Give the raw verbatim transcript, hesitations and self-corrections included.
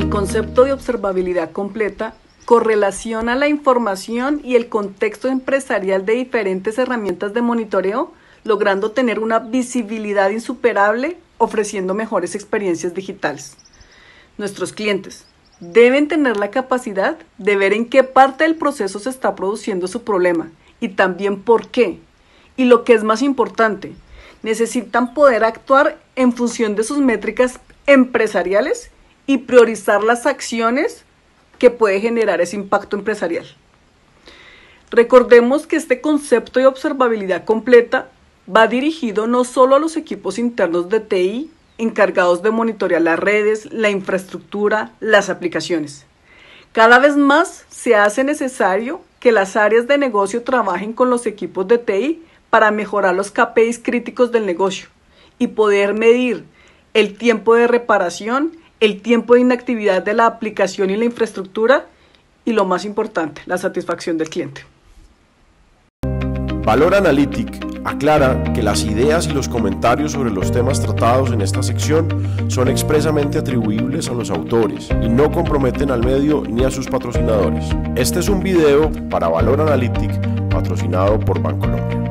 El concepto de observabilidad completa correlaciona la información y el contexto empresarial de diferentes herramientas de monitoreo, logrando tener una visibilidad insuperable, ofreciendo mejores experiencias digitales. Nuestros clientes deben tener la capacidad de ver en qué parte del proceso se está produciendo su problema y también por qué. Y lo que es más importante, necesitan poder actuar en función de sus métricas empresariales y priorizar las acciones que puede generar ese impacto empresarial. Recordemos que este concepto de observabilidad completa va dirigido no solo a los equipos internos de T I encargados de monitorear las redes, la infraestructura, las aplicaciones. Cada vez más se hace necesario que las áreas de negocio trabajen con los equipos de T I para mejorar los K P Is críticos del negocio y poder medir el tiempo de reparación, el tiempo de inactividad de la aplicación y la infraestructura y, lo más importante, la satisfacción del cliente. Valor Analytic aclara que las ideas y los comentarios sobre los temas tratados en esta sección son expresamente atribuibles a los autores y no comprometen al medio ni a sus patrocinadores. Este es un video para Valor Analytic patrocinado por Bancolombia.